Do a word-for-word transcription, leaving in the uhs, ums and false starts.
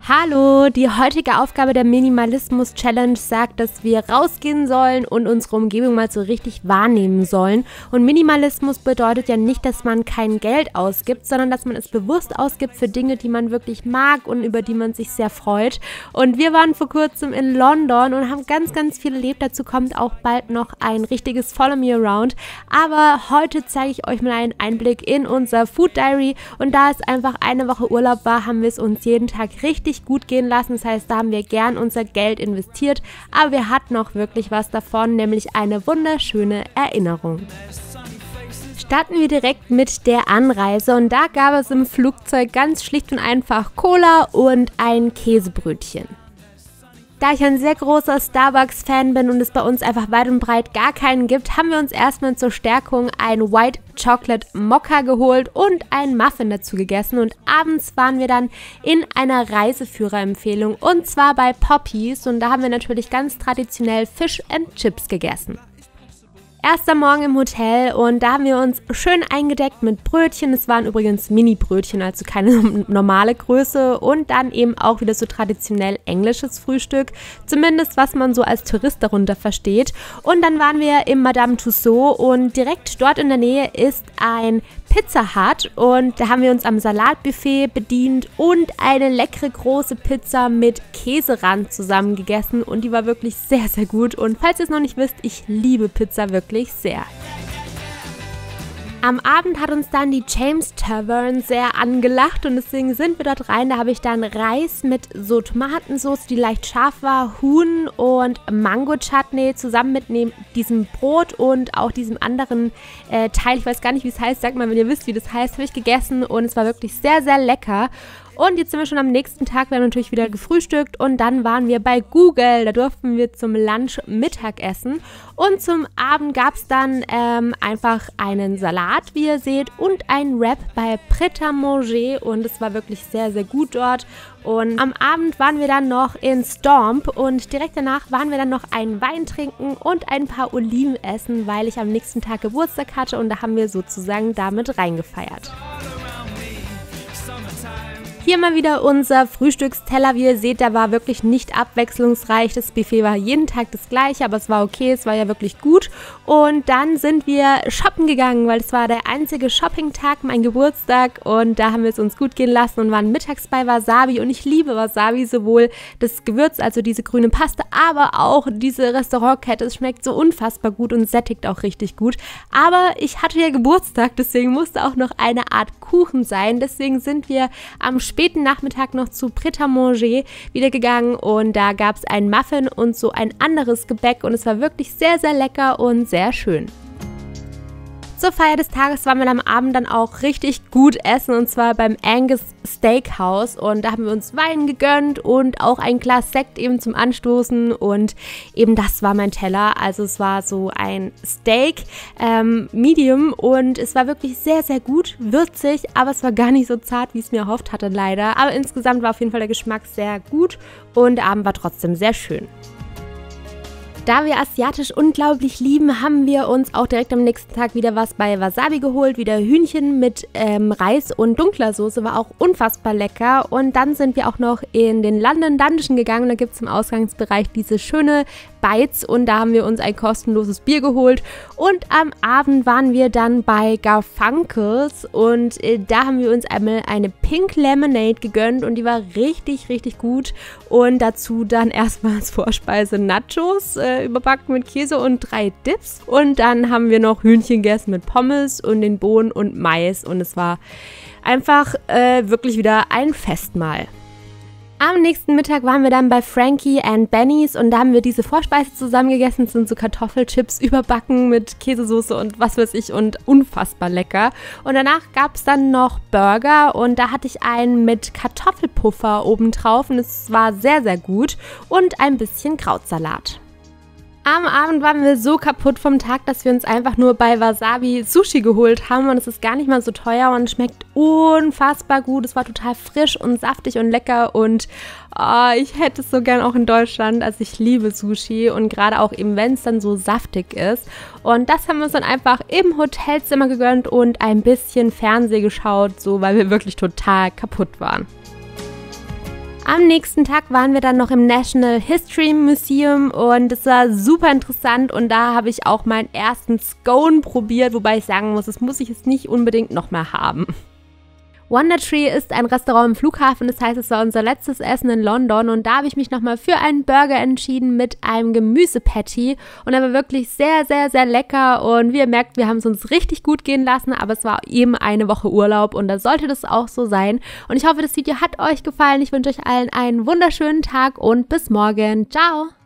Hallo, die heutige Aufgabe der Minimalismus-Challenge sagt, dass wir rausgehen sollen und unsere Umgebung mal so richtig wahrnehmen sollen. Und Minimalismus bedeutet ja nicht, dass man kein Geld ausgibt, sondern dass man es bewusst ausgibt für Dinge, die man wirklich mag und über die man sich sehr freut. Und wir waren vor kurzem in London und haben ganz, ganz viel erlebt. Dazu kommt auch bald noch ein richtiges Follow Me Around. Aber heute zeige ich euch mal einen Einblick in unser Food Diary. Und da es einfach eine Woche Urlaub war, haben wir es uns jeden Tag richtig gut gehen lassen. Das heißt, da haben wir gern unser Geld investiert, aber wir hatten auch wirklich was davon, nämlich eine wunderschöne Erinnerung. Starten wir direkt mit der Anreise und da gab es im Flugzeug ganz schlicht und einfach Cola und ein Käsebrötchen. Da ich ein sehr großer Starbucks-Fan bin und es bei uns einfach weit und breit gar keinen gibt, haben wir uns erstmal zur Stärkung ein White Chocolate Mocha geholt und einen Muffin dazu gegessen. Und abends waren wir dann in einer Reiseführerempfehlung und zwar bei Poppies und da haben wir natürlich ganz traditionell Fish and Chips gegessen. Erster Morgen im Hotel und da haben wir uns schön eingedeckt mit Brötchen. Es waren übrigens Mini-Brötchen, also keine normale Größe. Und dann eben auch wieder so traditionell englisches Frühstück. Zumindest, was man so als Tourist darunter versteht. Und dann waren wir im Madame Tussauds und direkt dort in der Nähe ist ein Pizza Hut und da haben wir uns am Salatbuffet bedient und eine leckere große Pizza mit Käserand zusammen gegessen und die war wirklich sehr, sehr gut. Und falls ihr es noch nicht wisst, ich liebe Pizza wirklich sehr. Am Abend hat uns dann die James Tavern sehr angelacht und deswegen sind wir dort rein. Da habe ich dann Reis mit so Tomatensauce, die leicht scharf war, Huhn und Mango-Chutney zusammen mit neben diesem Brot und auch diesem anderen äh, Teil. Ich weiß gar nicht, wie es heißt. Sagt mal, wenn ihr wisst, wie das heißt, habe ich gegessen und es war wirklich sehr, sehr lecker. Und jetzt sind wir schon am nächsten Tag, wir haben natürlich wieder gefrühstückt und dann waren wir bei Google. Da durften wir zum Lunch Mittag essen und zum Abend gab es dann ähm, einfach einen Salat, wie ihr seht, und ein Wrap bei Pret à Manger und es war wirklich sehr, sehr gut dort. Und am Abend waren wir dann noch in Stomp und direkt danach waren wir dann noch einen Wein trinken und ein paar Oliven essen, weil ich am nächsten Tag Geburtstag hatte und da haben wir sozusagen damit reingefeiert. Hier mal wieder unser Frühstücksteller. Wie ihr seht, der war wirklich nicht abwechslungsreich. Das Buffet war jeden Tag das gleiche, aber es war okay, es war ja wirklich gut. Und dann sind wir shoppen gegangen, weil es war der einzige Shopping-Tag, mein Geburtstag. Und da haben wir es uns gut gehen lassen und waren mittags bei Wasabi. Und ich liebe Wasabi, sowohl das Gewürz, also diese grüne Paste, aber auch diese Restaurantkette. Es schmeckt so unfassbar gut und sättigt auch richtig gut. Aber ich hatte ja Geburtstag, deswegen musste auch noch eine Art Kuchen sein. Deswegen sind wir am späten Nachmittag noch zu Pret à Manger wieder gegangen und da gab es einen Muffin und so ein anderes Gebäck und es war wirklich sehr, sehr lecker und sehr schön. Zur Feier des Tages waren wir am Abend dann auch richtig gut essen und zwar beim Angus Steakhouse und da haben wir uns Wein gegönnt und auch ein Glas Sekt eben zum Anstoßen und eben das war mein Teller. Also es war so ein Steak, ähm, Medium und es war wirklich sehr, sehr gut, würzig, aber es war gar nicht so zart, wie ich es mir erhofft hatte leider. Aber insgesamt war auf jeden Fall der Geschmack sehr gut und der Abend war trotzdem sehr schön. Da wir asiatisch unglaublich lieben, haben wir uns auch direkt am nächsten Tag wieder was bei Wasabi geholt. Wieder Hühnchen mit ähm, Reis und dunkler Soße, war auch unfassbar lecker. Und dann sind wir auch noch in den London Dungeon gegangen. Da gibt es im Ausgangsbereich diese schöne Bites und da haben wir uns ein kostenloses Bier geholt. Und am Abend waren wir dann bei Garfunkels und äh, da haben wir uns einmal eine Pink Lemonade gegönnt und die war richtig, richtig gut. Und dazu dann erstmal als Vorspeise Nachos, äh, überbacken mit Käse und drei Dips. Und dann haben wir noch Hühnchen gegessen mit Pommes und den Bohnen und Mais. Und es war einfach äh, wirklich wieder ein Festmahl. Am nächsten Mittag waren wir dann bei Frankie and Benny's und da haben wir diese Vorspeise zusammen gegessen. Das sind so Kartoffelchips überbacken mit Käsesoße und was weiß ich und unfassbar lecker. Und danach gab es dann noch Burger und da hatte ich einen mit Kartoffelpuffer obendrauf und es war sehr, sehr gut und ein bisschen Krautsalat. Am Abend waren wir so kaputt vom Tag, dass wir uns einfach nur bei Wasabi Sushi geholt haben und es ist gar nicht mal so teuer und schmeckt unfassbar gut. Es war total frisch und saftig und lecker und oh, ich hätte es so gern auch in Deutschland. Also ich liebe Sushi und gerade auch eben, wenn es dann so saftig ist. Und das haben wir uns dann einfach im Hotelzimmer gegönnt und ein bisschen Fernseh geschaut, so weil wir wirklich total kaputt waren. Am nächsten Tag waren wir dann noch im National History Museum und es war super interessant und da habe ich auch meinen ersten Scone probiert, wobei ich sagen muss, das muss ich jetzt nicht unbedingt noch mehr haben. Wonder Tree ist ein Restaurant im Flughafen, das heißt, es war unser letztes Essen in London und da habe ich mich nochmal für einen Burger entschieden mit einem Gemüsepatty und er war wirklich sehr, sehr, sehr lecker und wie ihr merkt, wir haben es uns richtig gut gehen lassen, aber es war eben eine Woche Urlaub und da sollte das auch so sein und ich hoffe, das Video hat euch gefallen. Ich wünsche euch allen einen wunderschönen Tag und bis morgen. Ciao!